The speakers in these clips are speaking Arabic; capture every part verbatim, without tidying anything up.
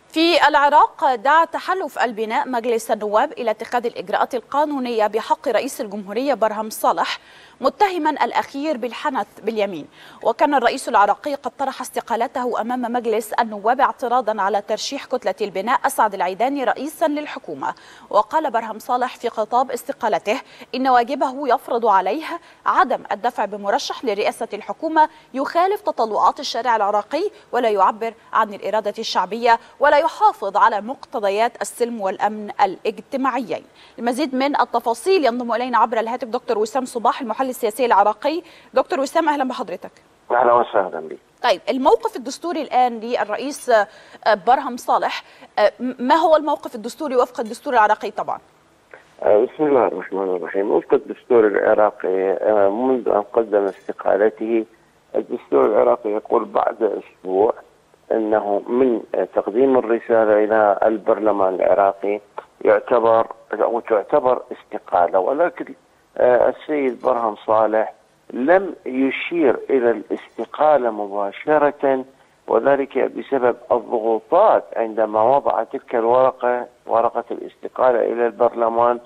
في العراق دعا تحالف البناء مجلس النواب إلى اتخاذ الإجراءات القانونية بحق رئيس الجمهورية برهم صالح متهما الأخير بالحنث باليمين. وكان الرئيس العراقي قد طرح استقالته أمام مجلس النواب اعتراضا على ترشيح كتلة البناء أسعد العيداني رئيسا للحكومة. وقال برهم صالح في خطاب استقالته إن واجبه يفرض عليه عدم الدفع بمرشح لرئاسة الحكومة يخالف تطلعات الشارع العراقي ولا يعبر عن الإرادة الشعبية ولا يحافظ على مقتضيات السلم والأمن الاجتماعيين. المزيد من التفاصيل ينضم إلينا عبر الهاتف دكتور وسام صباح المحلل السياسي العراقي. دكتور وسام أهلا بحضرتك. أهلا وسهلا بك. طيب الموقف الدستوري الآن للرئيس برهم صالح، ما هو الموقف الدستوري وفق الدستور العراقي طبعا؟ بسم الله الرحمن الرحيم. وفق الدستور العراقي منذ أن قدم استقالته الدستور العراقي يقول بعد أسبوع أنه من تقديم الرسالة إلى البرلمان العراقي يعتبر أو تعتبر استقالة، ولكن السيد برهم صالح لم يشير إلى الاستقالة مباشرة، وذلك بسبب الضغوطات عندما وضع تلك الورقة ورقة الاستقالة إلى البرلمان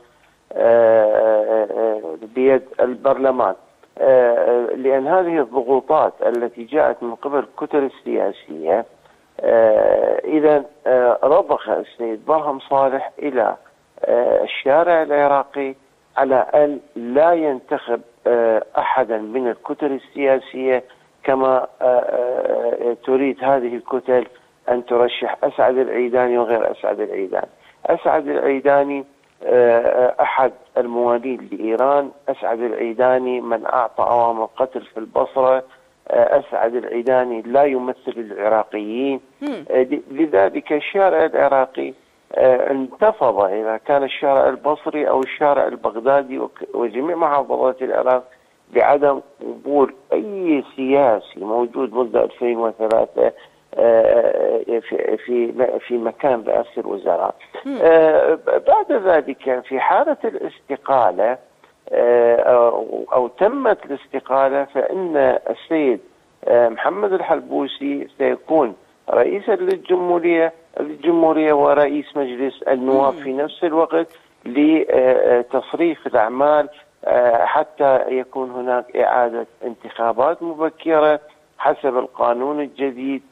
بيد البرلمان، لأن هذه الضغوطات التي جاءت من قبل الكتل السياسية إذا رضخ السيد برهم صالح إلى الشارع العراقي على أن لا ينتخب أحدا من الكتل السياسية كما تريد هذه الكتل أن ترشح أسعد العيداني وغير أسعد العيداني. أسعد العيداني أحد الموالين لإيران، أسعد العيداني من أعطى أوامر القتل في البصرة، أسعد العيداني لا يمثل العراقيين، لذلك الشارع العراقي انتفض إذا كان الشارع البصري أو الشارع البغدادي وجميع محافظات العراق بعدم قبول أي سياسي موجود منذ ألفين وثلاثة في في في مكان رئاسة الوزراء. بعد ذلك في حالة الاستقالة أو تمت الاستقالة فإن السيد محمد الحلبوسي سيكون رئيسا للجمهورية الجمهورية ورئيس مجلس النواب في نفس الوقت لتصريف الأعمال حتى يكون هناك إعادة انتخابات مبكرة حسب القانون الجديد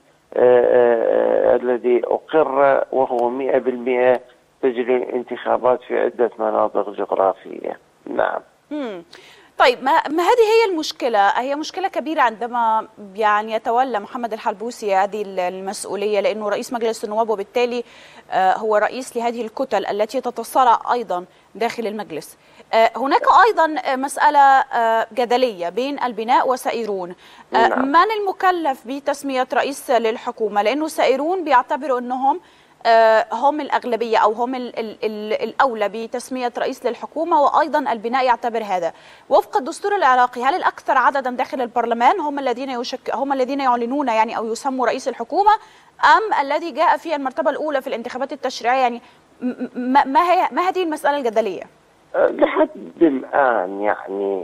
الذي أقر، وهو مئة بالمئة تجري الانتخابات في عدة مناطق جغرافية. نعم. مم. طيب ما, ما هذه هي المشكلة؟ هي مشكلة كبيرة عندما يعني يتولى محمد الحلبوسي هذه المسؤولية، لأنه رئيس مجلس النواب وبالتالي هو رئيس لهذه الكتل التي تتصارع أيضا داخل المجلس. هناك أيضا مسألة جدلية بين البناء وسائرون. من المكلف بتسمية رئيس للحكومة؟ لأنه سائرون بيعتبروا أنهم هم الأغلبية أو هم ال ال ال الأولى بتسمية رئيس للحكومة، وأيضا البناء يعتبر هذا. وفق الدستور العراقي هل الأكثر عددا داخل البرلمان هم الذين يشك هم الذين يعلنون يعني أو يسموا رئيس الحكومة، أم الذي جاء في المرتبة الأولى في الانتخابات التشريعية؟ يعني ما, ما هي ما هذه المسألة الجدلية؟ لحد الآن يعني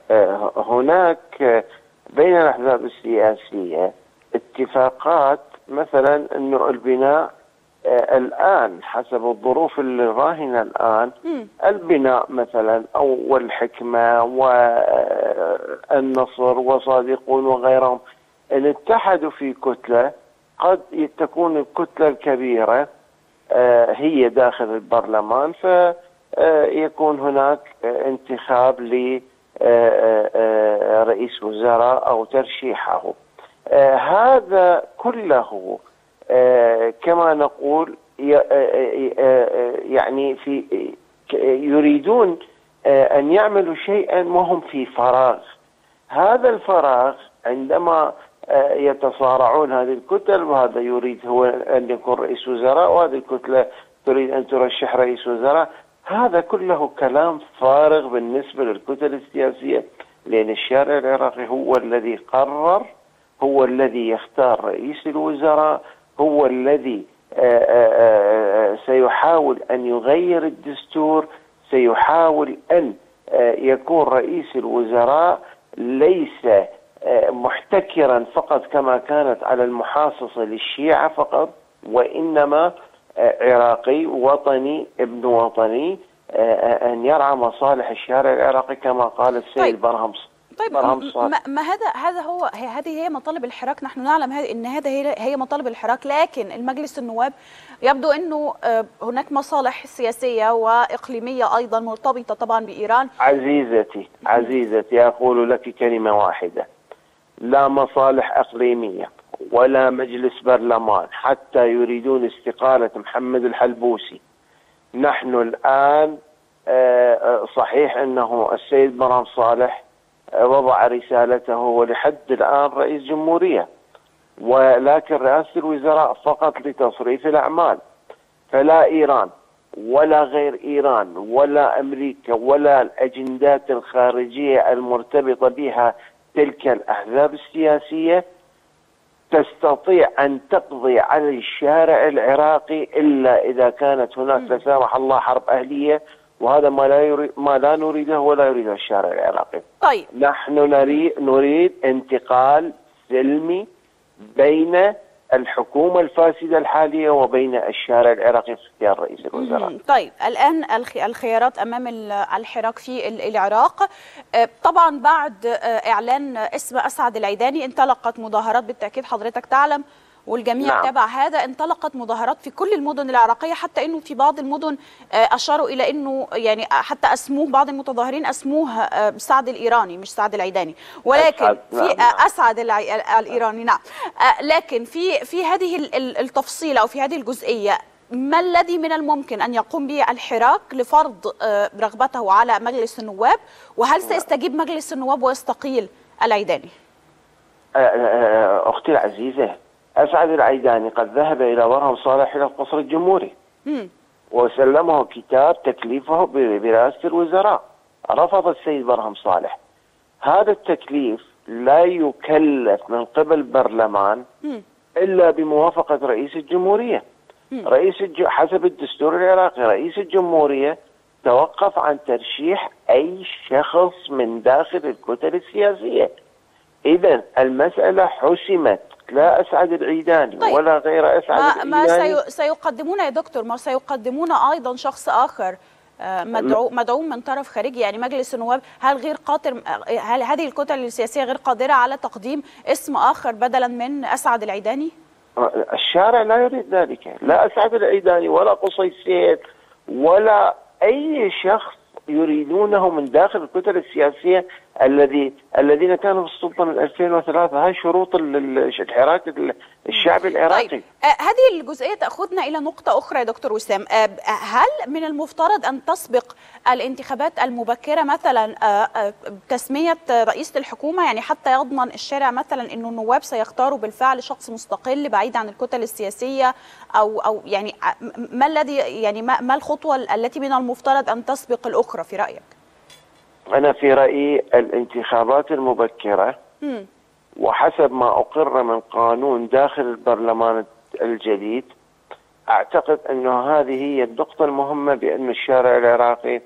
هناك بين الأحزاب السياسية اتفاقات، مثلا أنه البناء الآن حسب الظروف اللي راهنة الآن البناء مثلا أو والحكمة والنصر وصادقون وغيرهم إن اتحدوا في كتلة، قد تكون الكتلة الكبيرة هي داخل البرلمان فيكون هناك انتخاب لرئيس وزراء أو ترشيحه. هذا كله آه كما نقول يعني في يريدون آه أن يعملوا شيئا وهم في فراغ. هذا الفراغ عندما آه يتصارعون هذه الكتل، وهذا يريد هو أن يكون رئيس وزراء وهذه الكتلة تريد أن ترشح رئيس وزراء، هذا كله كلام فارغ بالنسبة للكتل السياسية، لأن الشارع العراقي هو الذي قرر، هو الذي يختار رئيس الوزراء، هو الذي سيحاول أن يغير الدستور، سيحاول أن يكون رئيس الوزراء ليس محتكرا فقط كما كانت على المحاصصة للشيعة فقط، وإنما عراقي وطني ابن وطني أن يرعى مصالح الشارع العراقي كما قال السيد طيب. برهم. طيب ما, ما هذا هذا هو هذه هي مطالب الحراك. نحن نعلم ان هذا هي هي مطالب الحراك، لكن المجلس النواب يبدو انه هناك مصالح سياسيه واقليميه ايضا مرتبطه طبعا بايران. عزيزتي عزيزتي اقول لك كلمه واحده: لا مصالح اقليميه ولا مجلس برلمان حتى يريدون استقاله محمد الحلبوسي. نحن الان صحيح انه السيد برهم صالح وضع رسالته ولحد الآن رئيس جمهورية، ولكن رئاسة الوزراء فقط لتصريف الأعمال. فلا إيران ولا غير إيران ولا أمريكا ولا الأجندات الخارجية المرتبطة بها تلك الأحزاب السياسية تستطيع أن تقضي على الشارع العراقي إلا إذا كانت هناك لا سامح الله حرب أهلية، وهذا ما لا يريد ما لا نريده ولا يريده الشارع العراقي. طيب نحن نريد نريد انتقال سلمي بين الحكومة الفاسدة الحالية وبين الشارع العراقي في اختيار رئيس الوزراء. طيب الآن الخيارات أمام الحراك في العراق. طبعا بعد إعلان اسم أسعد العيداني انطلقت مظاهرات، بالتأكيد حضرتك تعلم والجميع نعم. تابع هذا، انطلقت مظاهرات في كل المدن العراقية، حتى انه في بعض المدن اشاروا الى انه يعني حتى اسموه بعض المتظاهرين اسموه سعد الايراني مش سعد العيداني، ولكن أسعد. في نعم. اسعد الايراني. نعم. لكن في في هذه التفصيلة او في هذه الجزئية، ما الذي من الممكن ان يقوم به الحراك لفرض رغبته على مجلس النواب، وهل سيستجيب مجلس النواب ويستقيل العيداني؟ اختي العزيزة، أسعد العيداني قد ذهب إلى برهم صالح إلى القصر الجمهوري مم. وسلمه كتاب تكليفه برئاسة الوزراء. رفض السيد برهم صالح. هذا التكليف لا يكلف من قبل برلمان مم. إلا بموافقة رئيس الجمهورية. مم. رئيس الج... حسب الدستور العراقي رئيس الجمهورية توقف عن ترشيح أي شخص من داخل الكتل السياسية. إذا المسألة حسمت، لا أسعد العيداني طيب. ولا غير أسعد ما العيداني. ما سيقدمون يا دكتور، ما سيقدمون أيضا شخص آخر مدعو مدعوم من طرف خارجي، يعني مجلس النواب هل غير قادر، هل هذه الكتل السياسية غير قادرة على تقديم اسم آخر بدلا من أسعد العيداني؟ الشارع لا يريد ذلك، لا أسعد العيداني ولا قصي السيد ولا أي شخص يريدونه من داخل الكتل السياسية الذي الذين كانوا في السلطة من ألفين وثلاثة. هاي شروط الحراك الشعبي العراقي. طيب آه هذه الجزئية تأخذنا إلى نقطة أخرى يا دكتور وسام. آه هل من المفترض أن تسبق الانتخابات المبكرة مثلا آه آه تسمية رئيسة الحكومة، يعني حتى يضمن الشارع مثلا أنه النواب سيختاروا بالفعل شخص مستقل بعيد عن الكتل السياسية، أو أو يعني ما الذي يعني ما, ما الخطوة التي من المفترض أن تسبق الأخرى في رأيك؟ أنا في رأيي الانتخابات المبكرة م. وحسب ما أقر من قانون داخل البرلمان الجديد، أعتقد أنه هذه هي النقطة المهمة، بأن الشارع العراقي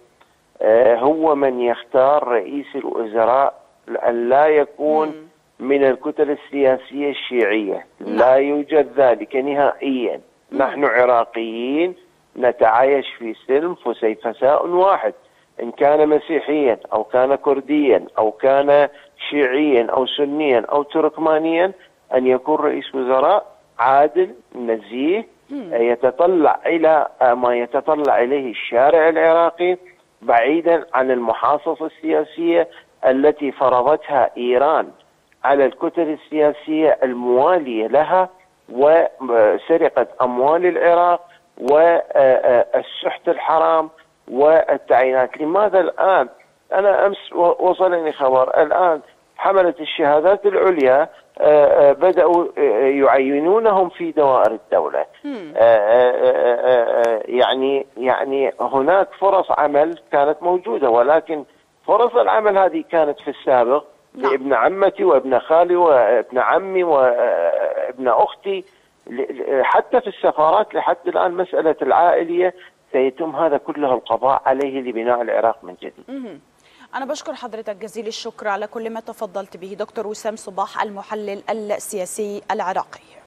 هو من يختار رئيس الوزراء، أن لا يكون م. من الكتل السياسية الشيعية. م. لا يوجد ذلك نهائيا. م. نحن عراقيين نتعايش في سلم فسيفساء واحد، إن كان مسيحيا أو كان كرديا أو كان شيعيا أو سنيا أو تركمانيا، أن يكون رئيس وزراء عادل نزيه يتطلع إلى ما يتطلع إليه الشارع العراقي، بعيدا عن المحاصصة السياسية التي فرضتها إيران على الكتل السياسية الموالية لها، وسرقة أموال العراق والسحت الحرام والتعيينات. لماذا الآن؟ أنا أمس وصلني خبر الآن حملة الشهادات العليا بدأوا يعينونهم في دوائر الدولة. يعني يعني هناك فرص عمل كانت موجودة، ولكن فرص العمل هذه كانت في السابق لابن عمتي وابن خالي وابن عمي وابن أختي، حتى في السفارات لحد الآن مسألة العائلية سيتم هذا كله القضاء عليه لبناء العراق من جديد. أنا بشكر حضرتك جزيل الشكر على كل ما تفضلت به دكتور وسام صباح، المحلل السياسي العراقي.